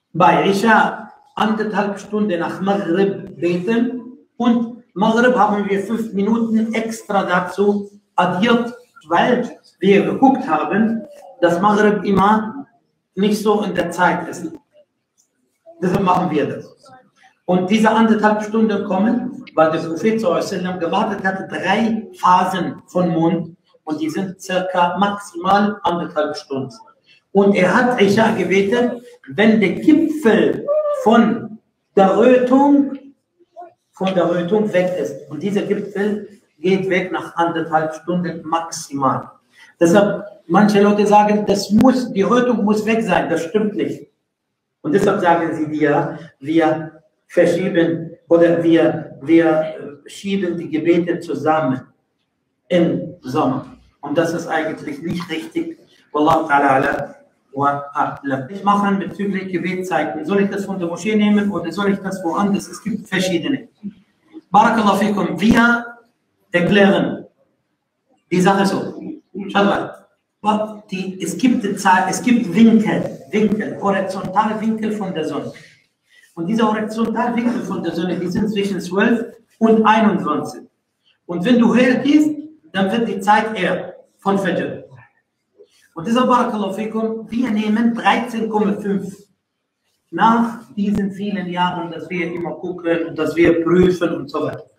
bei Isha 1,5 Stunden nach Maghrib beten und Maghrib haben wir 5 Minuten extra dazu addiert, weil wir geguckt haben, dass Maghrib immer nicht so in der Zeit ist. Deshalb machen wir das. Und diese 1,5 Stunden kommen, weil der Prophet sallam gewartet hat, 3 Phasen von Mond und die sind circa maximal 1,5 Stunden. Und er hat Isha gebetet, wenn der Gipfel von der Rötung weg ist. Und dieser Gipfel geht weg nach 1,5 Stunden maximal. Deshalb, manche Leute sagen, die Rötung muss weg sein. Das stimmt nicht. Und deshalb sagen sie dir, wir verschieben oder wir schieben die Gebete zusammen im Sommer. Und das ist eigentlich nicht richtig. Wallahu ta'ala wa a'lam. Ich mache bezüglich Gebetszeiten. Soll ich das von der Moschee nehmen oder soll ich das woanders? Es gibt verschiedene. Barakallahu fikum. Wir erklären die Sache so. Schaut mal. Es gibt Winkel, Horizontalwinkel von der Sonne. Und diese Horizontalwinkel von der Sonne, die sind zwischen 12 und 21. Und wenn du höher gehst, dann wird die Zeit eher von Fajr. Und deshalb, Barakallahu fikum, wir nehmen 13,5. Nach diesen vielen Jahren, dass wir immer gucken, dass wir prüfen und so weiter.